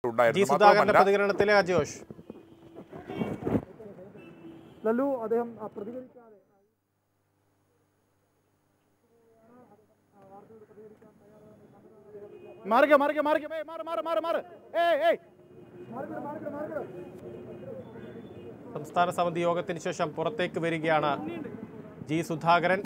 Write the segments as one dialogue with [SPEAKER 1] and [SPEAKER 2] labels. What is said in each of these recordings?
[SPEAKER 1] പ്രതികരണത്തിലെ അജോഷ്
[SPEAKER 2] ലല്ലു അദ്ദേഹം പ്രതികരിക്കാതെ
[SPEAKER 1] സംസ്ഥാന സമിതി യോഗത്തിന് ശേഷം പുറത്തേക്ക് വരികയാണ് ജി സുധാകരൻ.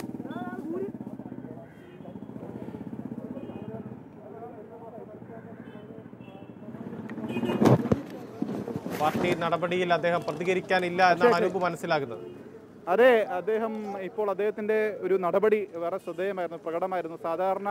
[SPEAKER 1] പാർട്ടി നടപടിയിൽ അദ്ദേഹം പ്രതികരിക്കാനില്ല എന്നാണ് അനൂപ് മനസ്സിലാക്കുന്നത്.
[SPEAKER 2] അതെ, ഇപ്പോൾ അദ്ദേഹത്തിന്റെ ഒരു നടപടി വേറെ ശ്രദ്ധേയമായിരുന്നു, പ്രകടമായിരുന്നു. സാധാരണ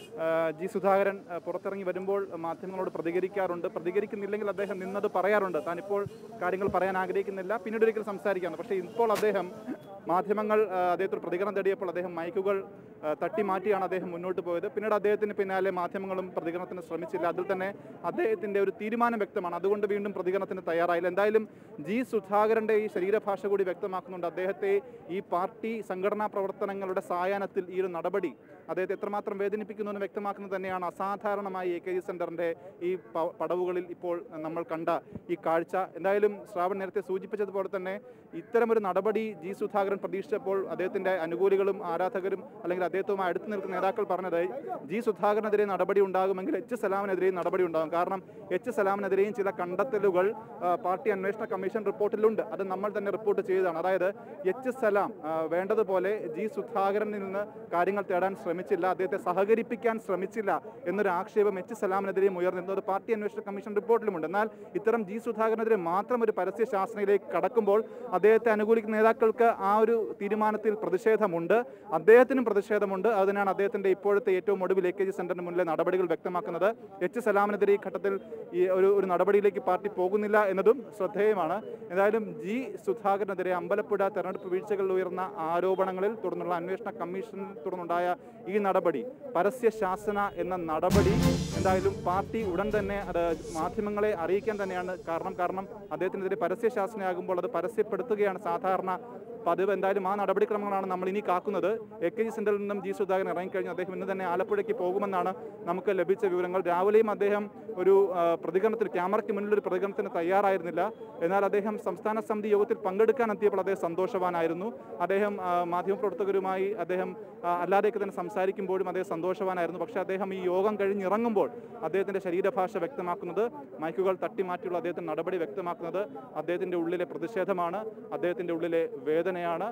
[SPEAKER 2] ജി സുധാകരൻ പുറത്തിറങ്ങി വരുമ്പോൾ മാധ്യമങ്ങളോട് പ്രതികരിക്കാറുണ്ട്. പ്രതികരിക്കുന്നില്ലെങ്കിൽ അദ്ദേഹം നിന്നത് പറയാറുണ്ട്. താനിപ്പോൾ കാര്യങ്ങൾ പറയാൻ ആഗ്രഹിക്കുന്നില്ല, പിന്നീട് ഒരിക്കൽ സംസാരിക്കാറുണ്ട്. പക്ഷേ ഇപ്പോൾ അദ്ദേഹം മാധ്യമങ്ങൾ അദ്ദേഹത്തോട് പ്രതികരണം തേടിയപ്പോൾ അദ്ദേഹം മൈക്കുകൾ തട്ടി മാറ്റിയാണ് അദ്ദേഹം മുന്നോട്ട് പോയത്. പിന്നീട് അദ്ദേഹത്തിന് പിന്നാലെ മാധ്യമങ്ങളും പ്രതികരണത്തിന് ശ്രമിച്ചില്ല. അതിൽ തന്നെ അദ്ദേഹത്തിന്റെ ഒരു തീരുമാനം വ്യക്തമാണ്. അതുകൊണ്ട് വീണ്ടും പ്രതികരണത്തിന് തയ്യാറായില്ല. എന്തായാലും ജി സുധാകരന്റെ ഈ ശരീരഭാഷ കൂടി വ്യക്തമാക്കുന്നുണ്ട് അദ്ദേഹത്തെ ഈ പാർട്ടി സംഘടനാ പ്രവർത്തനങ്ങളുടെ സായാഹ്നത്തിൽ ഈ ഒരു നടപടി അദ്ദേഹത്തെ എത്രമാത്രം വേദനിപ്പിക്കുന്നു എന്ന് വ്യക്തമാക്കുന്നത് തന്നെയാണ് അസാധാരണമായി AKG സെന്ററിന്റെ ഈ പടവുകളിൽ ഇപ്പോൾ നമ്മൾ കണ്ട ഈ കാഴ്ച. എന്തായാലും ശ്രാവൺ നേരത്തെ സൂചിപ്പിച്ചതുപോലെ തന്നെ ഇത്തരമൊരു നടപടി ജി സുധാകരൻ പ്രതീക്ഷിച്ചപ്പോൾ അദ്ദേഹത്തിന്റെ അനുകൂലികളും ആരാധകരും അല്ലെങ്കിൽ അദ്ദേഹവുമായി അടുത്ത് നിൽക്കുന്ന നേതാക്കൾ പറഞ്ഞത് ജി സുധാകരനെതിരെ നടപടി ഉണ്ടാകുമെങ്കിൽ H. സലാമിനെതിരെയും നടപടി ഉണ്ടാകും. കാരണം H. സലാമിനെതിരെയും ചില കണ്ടെത്തലുകൾ പാർട്ടി അന്വേഷണ കമ്മീഷൻ റിപ്പോർട്ടിലുണ്ട്. അത് നമ്മൾ തന്നെ റിപ്പോർട്ട് ചെയ്തതാണ്. അതായത് H. സലാം വേണ്ടതുപോലെ ജി സുധാകരനിൽ നിന്ന് കാര്യങ്ങൾ തേടാൻ ശ്രമിച്ചില്ല, അദ്ദേഹത്തെ സഹകരിപ്പിക്കാൻ ശ്രമിച്ചില്ല എന്നൊരു ആക്ഷേപം H. സലാമിനെതിരെയും ഉയർന്നിരുന്നത് പാർട്ടി അന്വേഷണ കമ്മീഷൻ റിപ്പോർട്ടിലുമുണ്ട്. എന്നാൽ ഇത്തരം ജി സുധാകരനെതിരെ മാത്രം ഒരു പരസ്യ ശാസനയിലേക്ക് കടക്കുമ്പോൾ അദ്ദേഹത്തെ അനുകൂലിക്കുന്ന നേതാക്കൾക്ക് ആ ഒരു തീരുമാനത്തിൽ പ്രതിഷേധമുണ്ട്, അദ്ദേഹത്തിനും പ്രതിഷേധമുണ്ട്. അതിനാണ് അദ്ദേഹത്തിന്റെ ഇപ്പോഴത്തെ ഏറ്റവും ഒടുവിൽ AKG സെന്ററിന് മുന്നിലെ നടപടികൾ വ്യക്തമാക്കുന്നത്. H. സലാമിനെതിരെ ഈ ഘട്ടത്തിൽ ഈ ഒരു നടപടിയിലേക്ക് പാർട്ടി പോകുന്നില്ല എന്നതും ശ്രദ്ധേയമാണ്. എന്തായാലും ജി സുധാകരനെതിരെ അമ്പലപ്പുഴ തെരഞ്ഞെടുപ്പ് വീഴ്ചകളിൽ ഉയർന്ന ആരോപണങ്ങളിൽ തുടർന്നുള്ള അന്വേഷണ കമ്മീഷനിൽ തുടർന്നുണ്ടായ ഈ നടപടി, പരസ്യ ശാസന എന്ന നടപടി, എന്തായാലും പാർട്ടി ഉടൻ തന്നെ അത് മാധ്യമങ്ങളെ അറിയിക്കാൻ തന്നെയാണ് കാരണം അദ്ദേഹത്തിനെതിരെ പരസ്യ ശാസനയാകുമ്പോൾ അത് പരസ്യപ്പെടുത്തുകയാണ് സാധാരണ പതിവ്. എന്തായാലും ആ നടപടിക്രമങ്ങളാണ് നമ്മൾ ഇനി കാക്കുന്നത്. AKG സെന്ററിൽ നിന്നും ജി സുധാകരൻ ഇറങ്ങിക്കഴിഞ്ഞു. അദ്ദേഹം ഇന്ന് തന്നെ ആലപ്പുഴയ്ക്ക് പോകുമെന്നാണ് നമുക്ക് ലഭിച്ച വിവരങ്ങൾ. രാവിലെയും അദ്ദേഹം ഒരു പ്രതികരണത്തിന്, ക്യാമറയ്ക്ക് മുന്നിൽ ഒരു പ്രതികരണത്തിന് തയ്യാറായിരുന്നില്ല. എന്നാൽ അദ്ദേഹം സംസ്ഥാന സമിതി യോഗത്തിൽ പങ്കെടുക്കാൻ എത്തിയപ്പോൾ അദ്ദേഹം സന്തോഷവാനായിരുന്നു. അദ്ദേഹം മാധ്യമപ്രവർത്തകരുമായി അദ്ദേഹം അല്ലാതെയൊക്കെ തന്നെ സംസാരിക്കുമ്പോഴും അദ്ദേഹം സന്തോഷവാനായിരുന്നു. പക്ഷേ അദ്ദേഹം ഈ യോഗം കഴിഞ്ഞിറങ്ങുമ്പോൾ അദ്ദേഹത്തിന്റെ ശരീരഭാഷ വ്യക്തമാക്കുന്നത്, മൈക്കുകൾ തട്ടിമാറ്റിയുള്ള അദ്ദേഹത്തിന്റെ നടപടി വ്യക്തമാക്കുന്നത് അദ്ദേഹത്തിന്റെ ഉള്ളിലെ പ്രതിഷേധമാണ്, അദ്ദേഹത്തിന്റെ ഉള്ളിലെ വേദനയാണ്.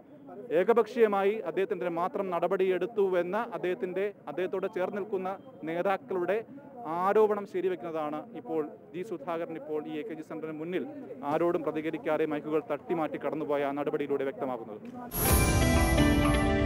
[SPEAKER 2] ഏകപക്ഷീയമായി അദ്ദേഹത്തിന്റെ മാത്രം നടപടിയെടുത്തുവെന്ന അദ്ദേഹത്തോട് ചേർന്ന് നിൽക്കുന്ന നേതാക്കളുടെ ആരോപണം ശരിവെക്കുന്നതാണ് ഇപ്പോൾ ജി സുധാകരൻ ഇപ്പോൾ ഈ AKG സെന്ററിന് മുന്നിൽ ആരോടും പ്രതികരിക്കാതെ മൈക്കുകൾ തട്ടിമാറ്റി കടന്നുപോയ നടപടിയിലൂടെ വ്യക്തമാക്കുന്നത്.